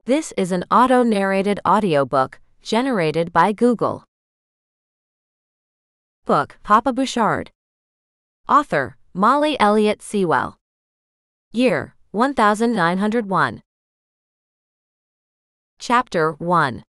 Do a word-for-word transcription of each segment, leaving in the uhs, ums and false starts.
This is an auto-narrated audiobook generated by Google. Book, Papa Bouchard. Author, Molly Elliott Sewell. Year, one thousand nine hundred one. Chapter one.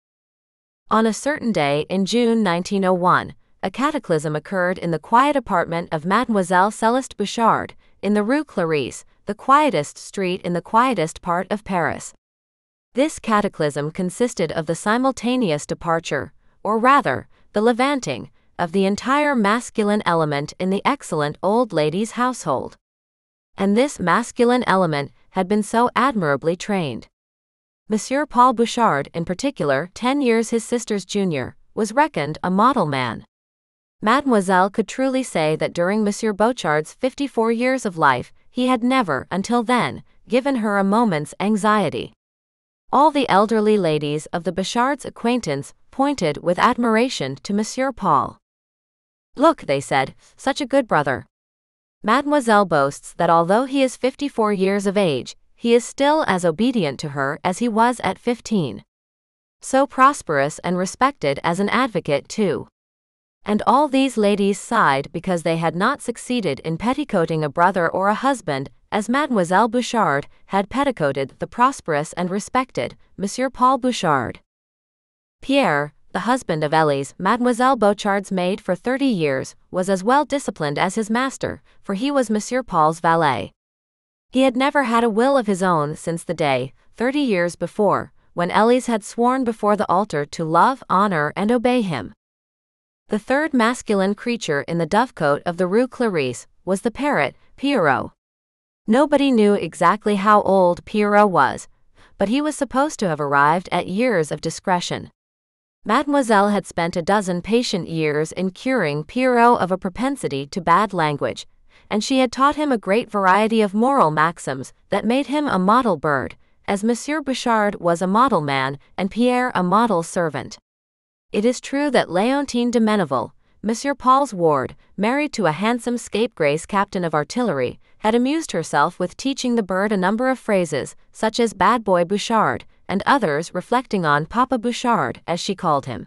On a certain day in June nineteen oh one, a cataclysm occurred in the quiet apartment of Mademoiselle Céleste Bouchard, in the Rue Clarisse, the quietest street in the quietest part of Paris. This cataclysm consisted of the simultaneous departure, or rather, the levanting, of the entire masculine element in the excellent old lady's household. And this masculine element had been so admirably trained. Monsieur Paul Bouchard, in particular, ten years his sister's junior, was reckoned a model man. Mademoiselle could truly say that during Monsieur Bouchard's fifty-four years of life, he had never, until then, given her a moment's anxiety. All the elderly ladies of the Bouchards' acquaintance pointed with admiration to Monsieur Paul. "Look," they said, "such a good brother." Mademoiselle boasts that although he is fifty-four years of age, he is still as obedient to her as he was at fifteen. So prosperous and respected as an advocate too. And all these ladies sighed because they had not succeeded in petticoating a brother or a husband, as Mademoiselle Bouchard had petticoated the prosperous and respected Monsieur Paul Bouchard. Pierre, the husband of Elise, Mademoiselle Bouchard's maid for thirty years, was as well disciplined as his master, for he was Monsieur Paul's valet. He had never had a will of his own since the day, thirty years before, when Elise had sworn before the altar to love, honor, and obey him. The third masculine creature in the dovecote of the Rue Clarisse was the parrot, Pierrot. Nobody knew exactly how old Pierrot was, but he was supposed to have arrived at years of discretion. Mademoiselle had spent a dozen patient years in curing Pierrot of a propensity to bad language, and she had taught him a great variety of moral maxims that made him a model bird, as Monsieur Bouchard was a model man and Pierre a model servant. It is true that Leontine de Menneval, Monsieur Paul's ward, married to a handsome scapegrace captain of artillery, had amused herself with teaching the bird a number of phrases, such as "bad boy Bouchard," and others reflecting on Papa Bouchard, as she called him.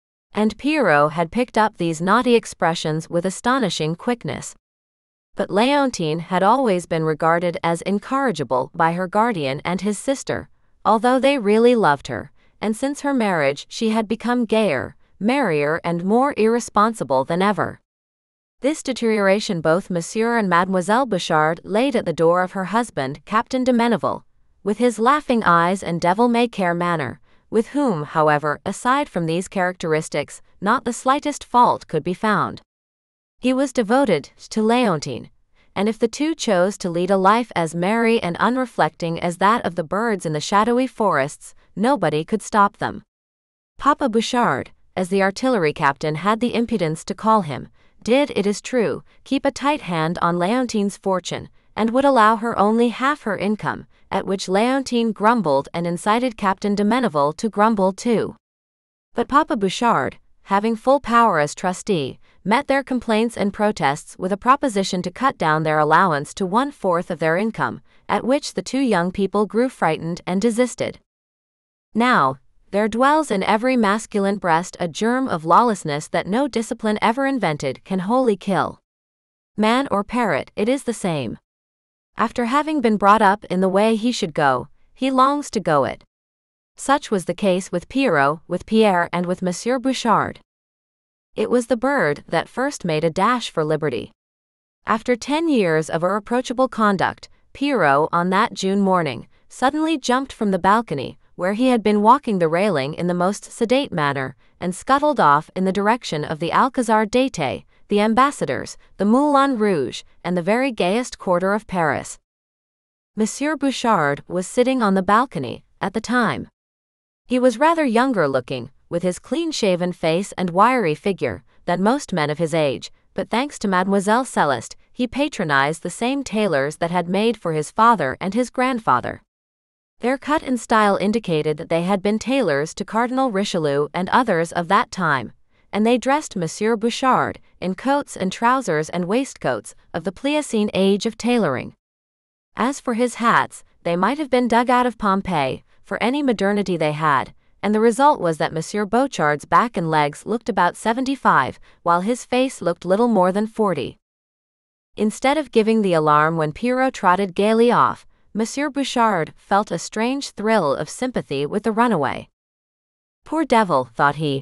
And Pierrot had picked up these naughty expressions with astonishing quickness. But Leontine had always been regarded as incorrigible by her guardian and his sister, although they really loved her, and since her marriage she had become gayer, merrier and more irresponsible than ever. This deterioration both Monsieur and Mademoiselle Bouchard laid at the door of her husband, Captain de Menneval, with his laughing eyes and devil-may-care manner, with whom, however, aside from these characteristics, not the slightest fault could be found. He was devoted to Leontine, and if the two chose to lead a life as merry and unreflecting as that of the birds in the shadowy forests, nobody could stop them. Papa Bouchard, as the artillery captain had the impudence to call him, did, it is true, keep a tight hand on Leontine's fortune, and would allow her only half her income, at which Leontine grumbled and incited Captain de Menneval to grumble too. But Papa Bouchard, having full power as trustee, met their complaints and protests with a proposition to cut down their allowance to one-fourth of their income, at which the two young people grew frightened and desisted. Now, there dwells in every masculine breast a germ of lawlessness that no discipline ever invented can wholly kill. Man or parrot, it is the same. After having been brought up in the way he should go, he longs to go it. Such was the case with Pierrot, with Pierre, and with Monsieur Bouchard. It was the bird that first made a dash for liberty. After ten years of irreproachable conduct, Pierrot, on that June morning, suddenly jumped from the balcony, where he had been walking the railing in the most sedate manner, and scuttled off in the direction of the Alcazar d'Ete, the Ambassadors, the Moulin Rouge, and the very gayest quarter of Paris. Monsieur Bouchard was sitting on the balcony, at the time. He was rather younger looking, with his clean-shaven face and wiry figure, than most men of his age, but thanks to Mademoiselle Céleste, he patronized the same tailors that had made for his father and his grandfather. Their cut and style indicated that they had been tailors to Cardinal Richelieu and others of that time, and they dressed Monsieur Bouchard in coats and trousers and waistcoats of the Pliocene age of tailoring. As for his hats, they might have been dug out of Pompeii, for any modernity they had, and the result was that Monsieur Bouchard's back and legs looked about seventy-five, while his face looked little more than forty. Instead of giving the alarm when Pierrot trotted gaily off, Monsieur Bouchard felt a strange thrill of sympathy with the runaway. Poor devil, thought he.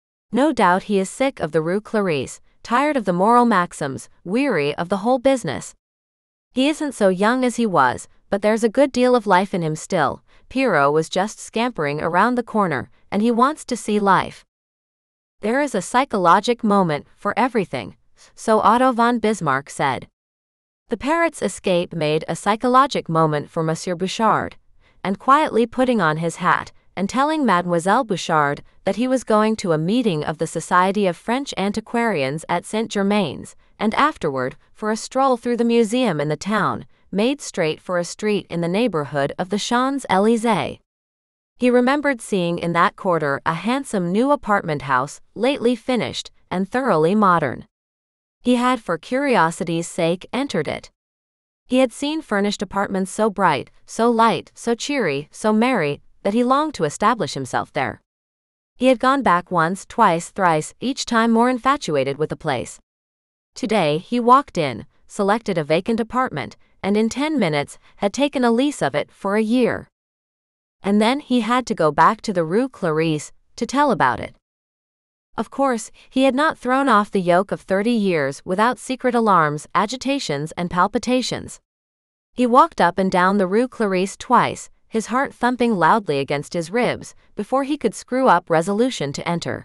No doubt he is sick of the Rue Clarisse, tired of the moral maxims, weary of the whole business. He isn't so young as he was, but there's a good deal of life in him still. Pierrot was just scampering around the corner, and he wants to see life. There is a psychologic moment for everything, so Otto von Bismarck said. The parrot's escape made a psychologic moment for Monsieur Bouchard, and quietly putting on his hat, and telling Mademoiselle Bouchard that he was going to a meeting of the Society of French Antiquarians at Saint Germain's, and afterward, for a stroll through the museum in the town, made straight for a street in the neighborhood of the Champs-Élysées. He remembered seeing in that quarter a handsome new apartment house, lately finished, and thoroughly modern. He had for curiosity's sake entered it. He had seen furnished apartments so bright, so light, so cheery, so merry, that he longed to establish himself there. He had gone back once, twice, thrice, each time more infatuated with the place. Today he walked in, selected a vacant apartment, and in ten minutes had taken a lease of it for a year. And then he had to go back to the Rue Clarisse to tell about it. Of course, he had not thrown off the yoke of thirty years without secret alarms, agitations, and palpitations. He walked up and down the Rue Clarisse twice, his heart thumping loudly against his ribs, before he could screw up resolution to enter.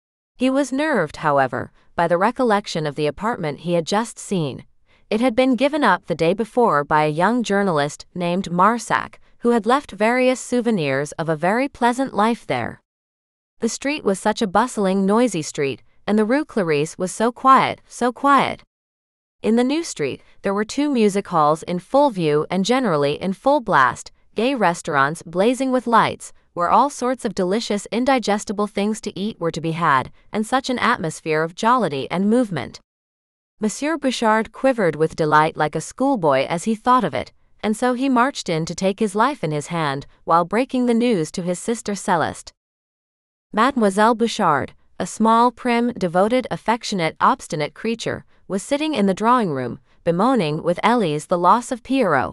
He was nerved, however, by the recollection of the apartment he had just seen. It had been given up the day before by a young journalist named Marsac, who had left various souvenirs of a very pleasant life there. The street was such a bustling, noisy street, and the Rue Clarisse was so quiet, so quiet. In the new street, there were two music halls in full view and generally in full blast, gay restaurants blazing with lights, where all sorts of delicious indigestible things to eat were to be had, and such an atmosphere of jollity and movement. Monsieur Bouchard quivered with delight like a schoolboy as he thought of it, and so he marched in to take his life in his hand, while breaking the news to his sister Céleste. Mademoiselle Bouchard, a small, prim, devoted, affectionate, obstinate creature, was sitting in the drawing-room, bemoaning with Elise the loss of Pierrot.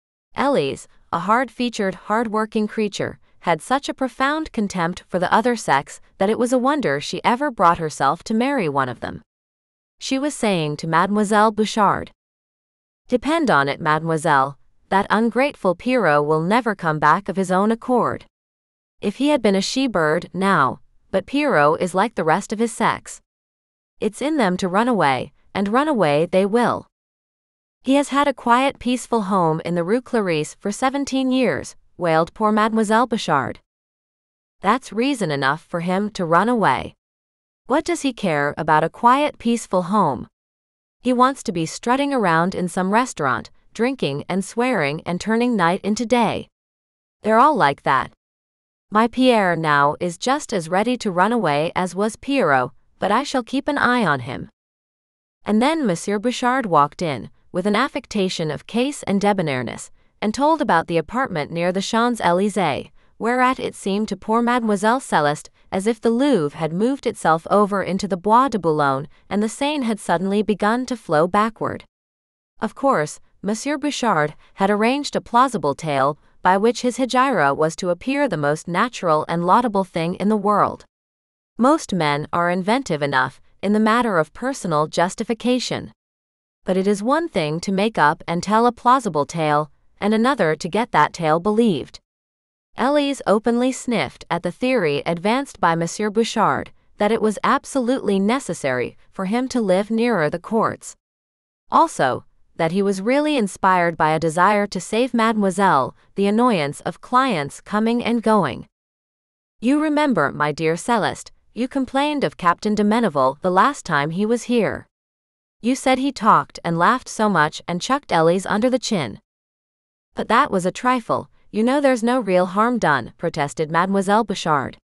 Elise, a hard-featured, hard-working creature, had such a profound contempt for the other sex that it was a wonder she ever brought herself to marry one of them. She was saying to Mademoiselle Bouchard, "Depend on it, mademoiselle, that ungrateful Pierrot will never come back of his own accord. If he had been a she-bird, now, but Pierrot is like the rest of his sex. It's in them to run away, and run away they will. He has had a quiet, peaceful home in the Rue Clarisse for seventeen years, wailed poor Mademoiselle Bouchard. That's reason enough for him to run away. What does he care about a quiet, peaceful home? He wants to be strutting around in some restaurant, drinking and swearing and turning night into day. They're all like that. My Pierre now is just as ready to run away as was Pierrot, but I shall keep an eye on him." And then Monsieur Bouchard walked in, with an affectation of case and debonairness, and told about the apartment near the Champs-Élysées, whereat it seemed to poor Mademoiselle Céleste as if the Louvre had moved itself over into the Bois de Boulogne and the Seine had suddenly begun to flow backward. Of course, Monsieur Bouchard had arranged a plausible tale by which his hegira was to appear the most natural and laudable thing in the world. Most men are inventive enough in the matter of personal justification. But it is one thing to make up and tell a plausible tale, and another to get that tale believed. Elise openly sniffed at the theory advanced by Monsieur Bouchard, that it was absolutely necessary for him to live nearer the courts. Also, that he was really inspired by a desire to save Mademoiselle the annoyance of clients coming and going. "You remember, my dear Céleste, you complained of Captain de Meneval the last time he was here. You said he talked and laughed so much and chucked Elise under the chin." "But that was a trifle, you know there's no real harm done," protested Mademoiselle Bouchard.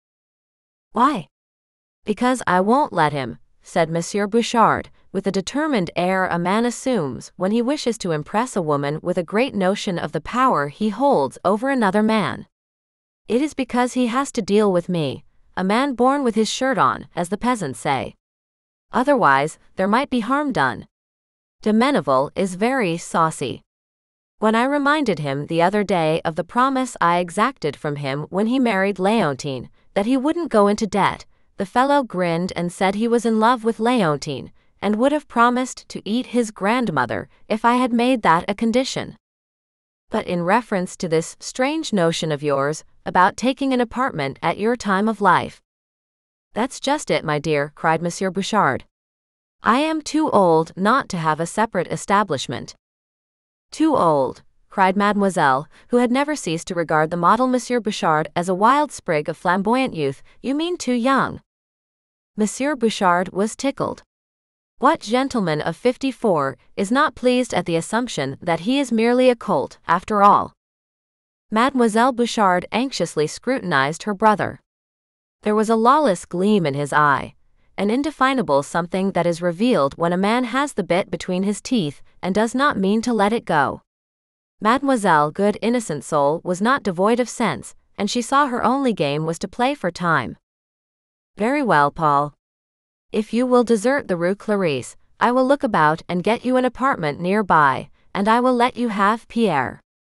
"Why?" "Because I won't let him," said Monsieur Bouchard, with the determined air a man assumes when he wishes to impress a woman with a great notion of the power he holds over another man. It is because he has to deal with me, a man born with his shirt on, as the peasants say. Otherwise, there might be harm done. De Menneval is very saucy. When I reminded him the other day of the promise I exacted from him when he married Leontine, that he wouldn't go into debt, the fellow grinned and said he was in love with Leontine, and would have promised to eat his grandmother if I had made that a condition. But in reference to this strange notion of yours, about taking an apartment at your time of life. That's just it, my dear, cried Monsieur Bouchard. I am too old not to have a separate establishment. Too old, cried Mademoiselle, who had never ceased to regard the model Monsieur Bouchard as a wild sprig of flamboyant youth. You mean too young. Monsieur Bouchard was tickled. What gentleman of fifty-four is not pleased at the assumption that he is merely a colt, after all? Mademoiselle Bouchard anxiously scrutinized her brother. There was a lawless gleam in his eye, an indefinable something that is revealed when a man has the bit between his teeth and does not mean to let it go. Mademoiselle, good innocent soul, was not devoid of sense, and she saw her only game was to play for time. Very well, Paul. If you will desert the Rue Clarisse, I will look about and get you an apartment nearby, and I will let you have Pierre.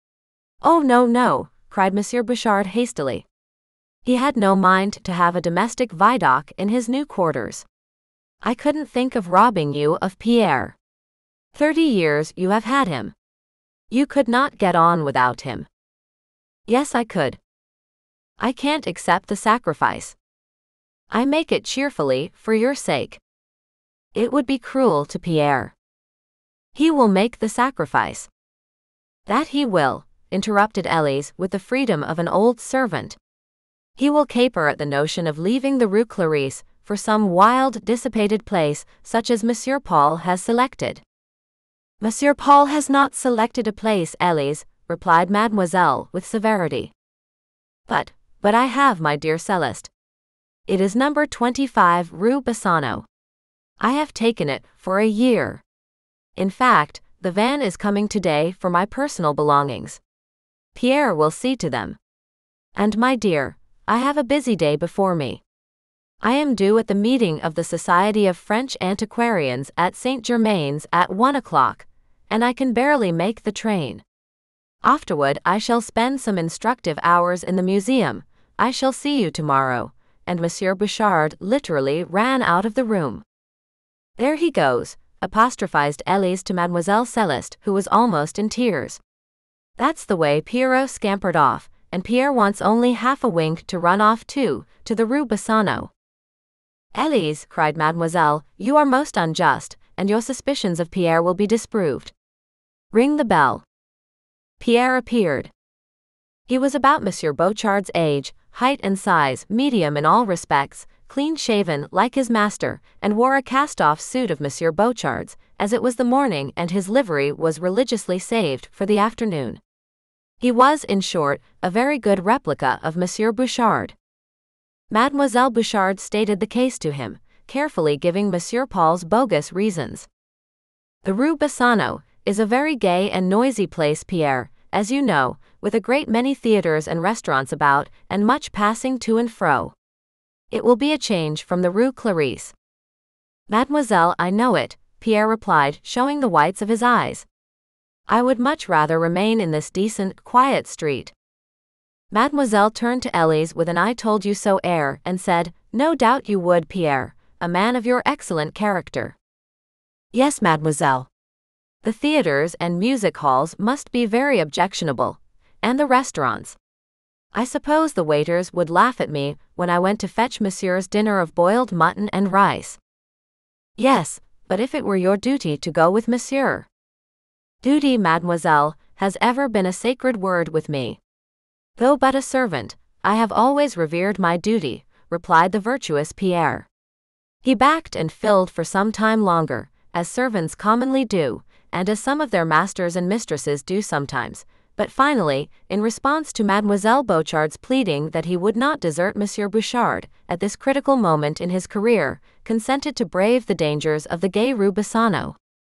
Oh no, no, cried Monsieur Bouchard hastily. He had no mind to have a domestic Vidocq in his new quarters. I couldn't think of robbing you of Pierre. Thirty years you have had him. You could not get on without him. Yes, I could. I can't accept the sacrifice. I make it cheerfully, for your sake. It would be cruel to Pierre. He will make the sacrifice. That he will, interrupted Elise with the freedom of an old servant. He will caper at the notion of leaving the Rue Clarisse for some wild, dissipated place such as Monsieur Paul has selected. Monsieur Paul has not selected a place, Elise, replied Mademoiselle with severity. But, but I have, my dear Céleste. It is number twenty-five Rue Bassano. I have taken it for a year. In fact, the van is coming today for my personal belongings. Pierre will see to them. And my dear, I have a busy day before me. I am due at the meeting of the Society of French Antiquarians at Saint Germain's at one o'clock, and I can barely make the train. Afterward I shall spend some instructive hours in the museum. I shall see you tomorrow. And Monsieur Bouchard literally ran out of the room. There he goes, apostrophized Elise to Mademoiselle Céleste, who was almost in tears. That's the way Pierrot scampered off, and Pierre wants only half a wink to run off too, to the Rue Bassano. Elise, cried Mademoiselle, you are most unjust, and your suspicions of Pierre will be disproved. Ring the bell. Pierre appeared. He was about Monsieur Bouchard's age, height and size, medium in all respects, clean-shaven like his master, and wore a cast-off suit of Monsieur Bouchard's, as it was the morning and his livery was religiously saved for the afternoon. He was, in short, a very good replica of Monsieur Bouchard. Mademoiselle Bouchard stated the case to him, carefully giving Monsieur Paul's bogus reasons. The Rue Bassano is a very gay and noisy place, Pierre, as you know, with a great many theatres and restaurants about, and much passing to and fro. It will be a change from the Rue Clarisse. Mademoiselle, I know it, Pierre replied, showing the whites of his eyes. I would much rather remain in this decent, quiet street. Mademoiselle turned to Elise with an I told you so air, and said, No doubt you would, Pierre, a man of your excellent character. Yes, mademoiselle. The theatres and music halls must be very objectionable, and the restaurants. I suppose the waiters would laugh at me when I went to fetch Monsieur's dinner of boiled mutton and rice. Yes, but if it were your duty to go with Monsieur. Duty, mademoiselle, has ever been a sacred word with me. Though but a servant, I have always revered my duty, replied the virtuous Pierre. He backed and filled for some time longer, as servants commonly do, and as some of their masters and mistresses do sometimes, but finally, in response to Mademoiselle Bouchard's pleading that he would not desert Monsieur Bouchard, at this critical moment in his career, consented to brave the dangers of the gay Rue Bassano.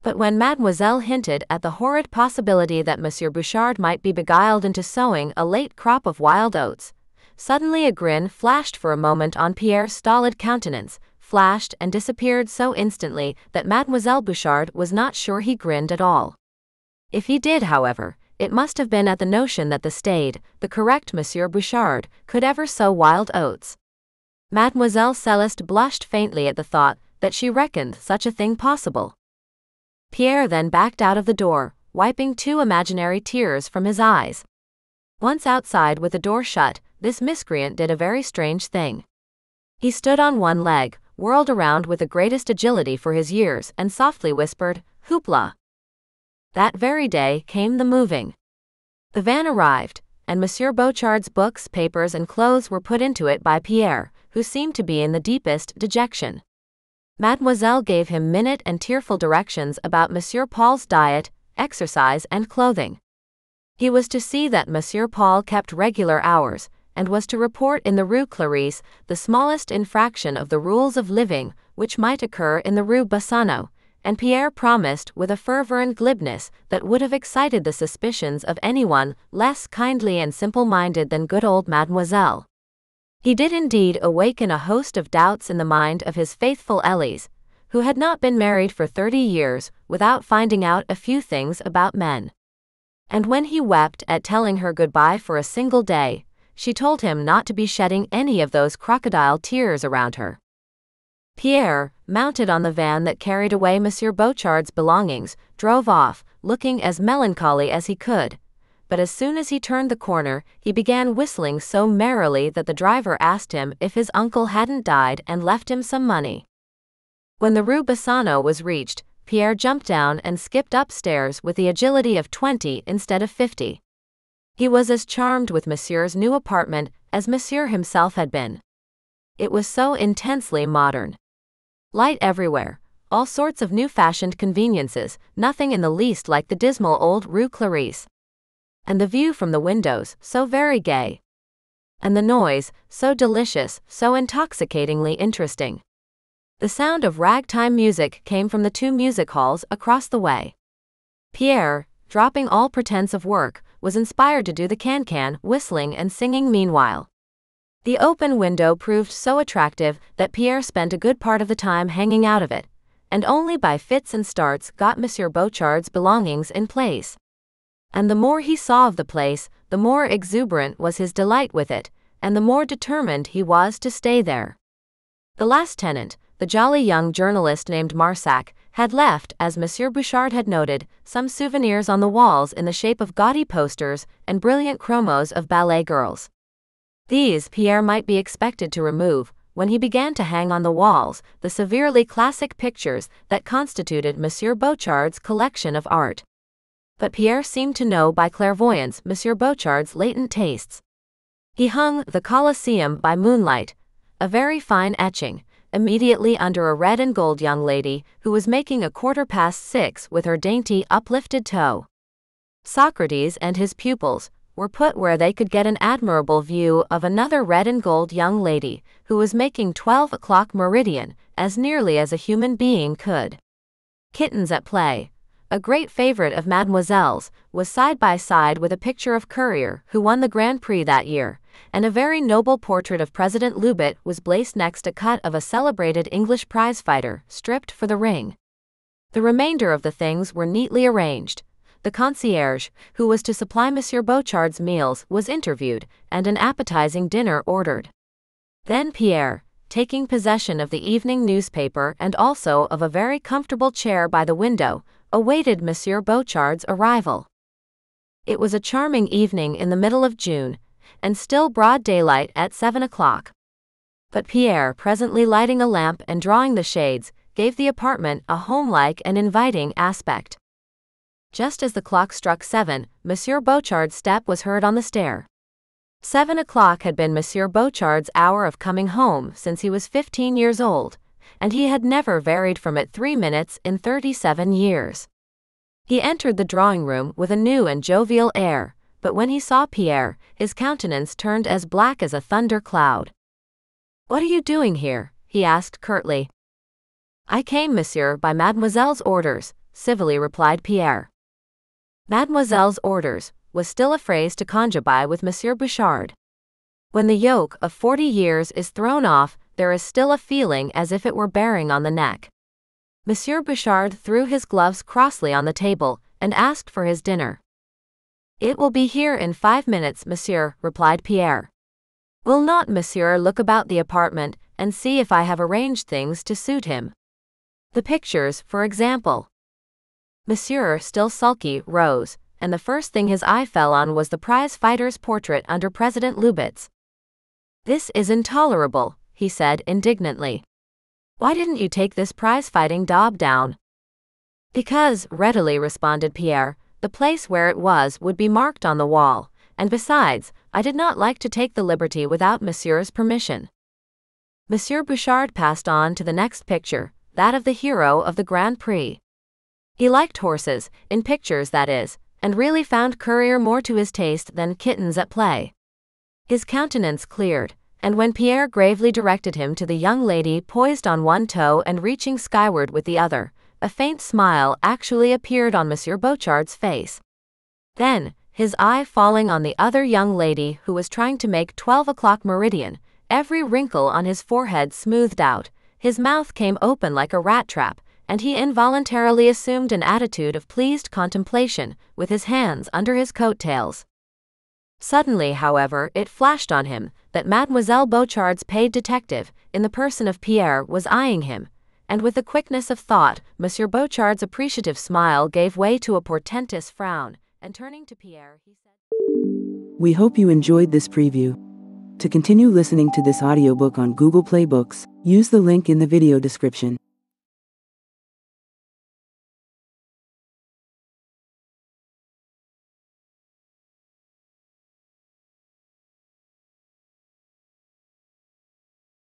But when Mademoiselle hinted at the horrid possibility that Monsieur Bouchard might be beguiled into sowing a late crop of wild oats, suddenly a grin flashed for a moment on Pierre's stolid countenance, flashed and disappeared so instantly that Mademoiselle Bouchard was not sure he grinned at all. If he did, however, it must have been at the notion that the staid, the correct Monsieur Bouchard could ever sow wild oats. Mademoiselle Céleste blushed faintly at the thought that she reckoned such a thing possible. Pierre then backed out of the door, wiping two imaginary tears from his eyes. Once outside with the door shut, this miscreant did a very strange thing. He stood on one leg, whirled around with the greatest agility for his years, and softly whispered, "Hoopla!" That very day came the moving. The van arrived, and Monsieur Bouchard's books, papers, and clothes were put into it by Pierre, who seemed to be in the deepest dejection. Mademoiselle gave him minute and tearful directions about Monsieur Paul's diet, exercise, and clothing. He was to see that Monsieur Paul kept regular hours, and was to report in the Rue Clarisse the smallest infraction of the rules of living which might occur in the Rue Bassano, and Pierre promised with a fervor and glibness that would have excited the suspicions of anyone less kindly and simple-minded than good old Mademoiselle. He did indeed awaken a host of doubts in the mind of his faithful Ellies, who had not been married for thirty years without finding out a few things about men. And when he wept at telling her goodbye for a single day, she told him not to be shedding any of those crocodile tears around her. Pierre, mounted on the van that carried away Monsieur Bouchard's belongings, drove off, looking as melancholy as he could. But as soon as he turned the corner, he began whistling so merrily that the driver asked him if his uncle hadn't died and left him some money. When the Rue Bassano was reached, Pierre jumped down and skipped upstairs with the agility of twenty instead of fifty. He was as charmed with Monsieur's new apartment as Monsieur himself had been. It was so intensely modern. Light everywhere, all sorts of new-fashioned conveniences, nothing in the least like the dismal old Rue Clarisse. And the view from the windows, so very gay. And the noise, so delicious, so intoxicatingly interesting. The sound of ragtime music came from the two music halls across the way. Pierre, dropping all pretense of work, was inspired to do the can-can, whistling and singing meanwhile. The open window proved so attractive that Pierre spent a good part of the time hanging out of it, and only by fits and starts got Monsieur Bouchard's belongings in place. And the more he saw of the place, the more exuberant was his delight with it, and the more determined he was to stay there. The last tenant, the jolly young journalist named Marsac, had left, as Monsieur Bouchard had noted, some souvenirs on the walls in the shape of gaudy posters and brilliant chromos of ballet girls. These Pierre might be expected to remove, when he began to hang on the walls the severely classic pictures that constituted Monsieur Bouchard's collection of art. But Pierre seemed to know by clairvoyance Monsieur Bouchard's latent tastes. He hung The Colosseum by Moonlight, a very fine etching, immediately under a red and gold young lady who was making a quarter past six with her dainty uplifted toe. Socrates and his pupils were put where they could get an admirable view of another red and gold young lady who was making twelve o'clock meridian as nearly as a human being could. Kittens at Play, a great favorite of Mademoiselle's, was side by side with a picture of Courier, who won the Grand Prix that year, and a very noble portrait of President Lubit was placed next a cut of a celebrated English prizefighter, stripped for the ring. The remainder of the things were neatly arranged. The concierge, who was to supply Monsieur Bouchard's meals, was interviewed, and an appetizing dinner ordered. Then Pierre, taking possession of the evening newspaper and also of a very comfortable chair by the window, awaited Monsieur Bouchard's arrival. It was a charming evening in the middle of June, and still broad daylight at seven o'clock. But Pierre, presently lighting a lamp and drawing the shades, gave the apartment a homelike and inviting aspect. Just as the clock struck seven, Monsieur Bouchard's step was heard on the stair. Seven o'clock had been Monsieur Bouchard's hour of coming home since he was fifteen years old, and he had never varied from it three minutes in thirty-seven years. He entered the drawing-room with a new and jovial air, but when he saw Pierre, his countenance turned as black as a thunder cloud. "What are you doing here?" he asked curtly. "I came, monsieur, by Mademoiselle's orders," civilly replied Pierre. Mademoiselle's orders was still a phrase to conjure by with Monsieur Bouchard. When the yoke of forty years is thrown off, there is still a feeling as if it were bearing on the neck. Monsieur Bouchard threw his gloves crossly on the table, and asked for his dinner. It will be here in five minutes, monsieur, replied Pierre. Will not monsieur look about the apartment, and see if I have arranged things to suit him? The pictures, for example. Monsieur, still sulky, rose, and the first thing his eye fell on was the prize fighter's portrait under President Lubitz. This is intolerable, he said indignantly. Why didn't you take this prize-fighting daub down? Because, readily responded Pierre, the place where it was would be marked on the wall, and besides, I did not like to take the liberty without monsieur's permission. Monsieur Bouchard passed on to the next picture, that of the hero of the Grand Prix. He liked horses, in pictures that is, and really found courier more to his taste than kittens at play. His countenance cleared, and when Pierre gravely directed him to the young lady poised on one toe and reaching skyward with the other, a faint smile actually appeared on Monsieur Bouchard's face. Then, his eye falling on the other young lady who was trying to make twelve o'clock meridian, every wrinkle on his forehead smoothed out, his mouth came open like a rat trap, and he involuntarily assumed an attitude of pleased contemplation, with his hands under his coat-tails. Suddenly, however, it flashed on him that Mademoiselle Bouchard's paid detective, in the person of Pierre, was eyeing him, and with the quickness of thought, Monsieur Bouchard's appreciative smile gave way to a portentous frown, and turning to Pierre, he said, We hope you enjoyed this preview. To continue listening to this audiobook on Google Play Books, use the link in the video description.